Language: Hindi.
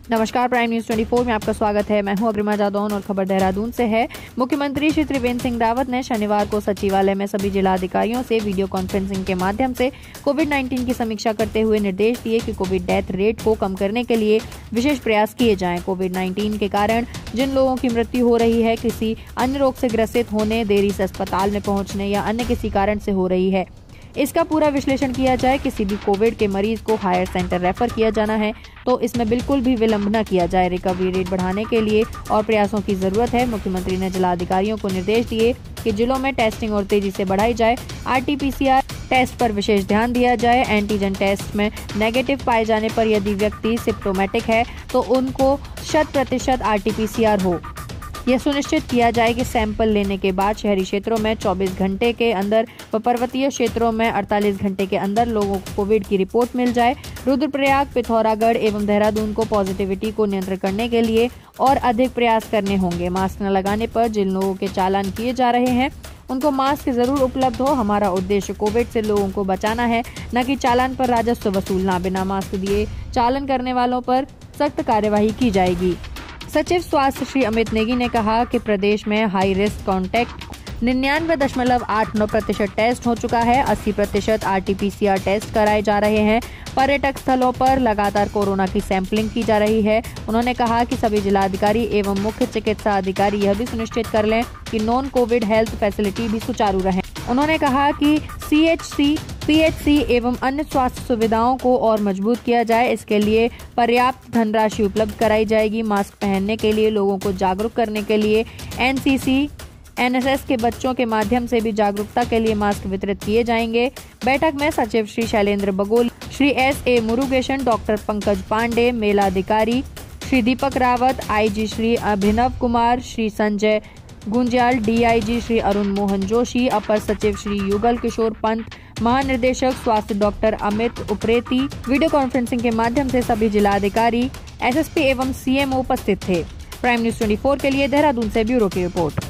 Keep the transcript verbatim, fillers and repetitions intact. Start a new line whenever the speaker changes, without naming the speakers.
नमस्कार, प्राइम न्यूज चौबीस में आपका स्वागत है। मैं हूं अग्रिमा जादौन और खबर देहरादून से है। मुख्यमंत्री श्री त्रिवेंद्र सिंह रावत ने शनिवार को सचिवालय में सभी जिला अधिकारियों से वीडियो कॉन्फ्रेंसिंग के माध्यम से कोविड उन्नीस की समीक्षा करते हुए निर्देश दिए कि कोविड डेथ रेट को कम करने के लिए विशेष प्रयास किए जाएं। कोविड उन्नीस के कारण जिन लोगों की मृत्यु हो रही है, किसी अन्य रोग से ग्रसित होने, देरी से अस्पताल में पहुंचने या अन्य किसी कारण से हो रही है, इसका पूरा विश्लेषण किया जाए। किसी भी कोविड के मरीज को हायर सेंटर रेफर किया जाना है तो इसमें बिल्कुल भी विलंब न किया जाए। रिकवरी रेट बढ़ाने के लिए और प्रयासों की जरूरत है। मुख्यमंत्री ने जिला अधिकारियों को निर्देश दिए कि जिलों में टेस्टिंग और तेजी से बढ़ाई जाए। R T P C R test पर विशेष ध्यान दिया जाए। एंटीजन टेस्ट में नेगेटिव पाए जाने पर यदि व्यक्ति सिम्प्टोमेटिक है तो उनको शत प्रतिशत R T P C R हो। यह सुनिश्चित किया जाए कि सैंपल लेने के बाद शहरी क्षेत्रों में चौबीस घंटे के अंदर व पर्वतीय क्षेत्रों में अड़तालीस घंटे के अंदर लोगों को कोविड की रिपोर्ट मिल जाए। रुद्रप्रयाग, पिथौरागढ़ एवं देहरादून को पॉजिटिविटी को नियंत्रित करने के लिए और अधिक प्रयास करने होंगे। मास्क न लगाने पर जिन लोगों के चालान किए जा रहे हैं उनको मास्क जरूर उपलब्ध हो। हमारा उद्देश्य कोविड से लोगों को बचाना है, न कि चालान पर राजस्व वसूलना। बिना मास्क दिए चालान करने वालों पर सख्त कार्यवाही की जाएगी। सचिव स्वास्थ्य श्री अमित नेगी ने कहा कि प्रदेश में हाई रिस्क कॉन्टैक्ट निन्यानवे दशमलव आठ नौ प्रतिशत टेस्ट हो चुका है। अस्सी प्रतिशत R T P C R test कराए जा रहे हैं। पर्यटक स्थलों पर लगातार कोरोना की सैंपलिंग की जा रही है। उन्होंने कहा कि सभी जिलाधिकारी एवं मुख्य चिकित्सा अधिकारी यह भी सुनिश्चित कर लें कि नॉन कोविड हेल्थ फैसिलिटी भी सुचारू रहे। उन्होंने कहा कि C H C, P H C एवं अन्य स्वास्थ्य सुविधाओं को और मजबूत किया जाए। इसके लिए पर्याप्त धनराशि उपलब्ध कराई जाएगी। मास्क पहनने के लिए लोगों को जागरूक करने के लिए N C C, N S S के बच्चों के माध्यम से भी जागरूकता के लिए मास्क वितरित किए जाएंगे। बैठक में सचिव Shri Shailendra Bagol, Shri S A Murugesan, doctor Pankaj Pande, मेला अधिकारी Shri Deepak Rawat, I G Shri Abhinav Kumar, Shri Sanjay Gunjyal, D I G Shri Arun Mohan Joshi, अपर सचिव श्री युगल किशोर पंत, महानिदेशक स्वास्थ्य doctor Amit Upreti video conferencing के माध्यम से सभी जिलाधिकारी, एस एस पी एवं सी एम ओ उपस्थित थे। प्राइम न्यूज चौबीस के लिए देहरादून से ब्यूरो की रिपोर्ट।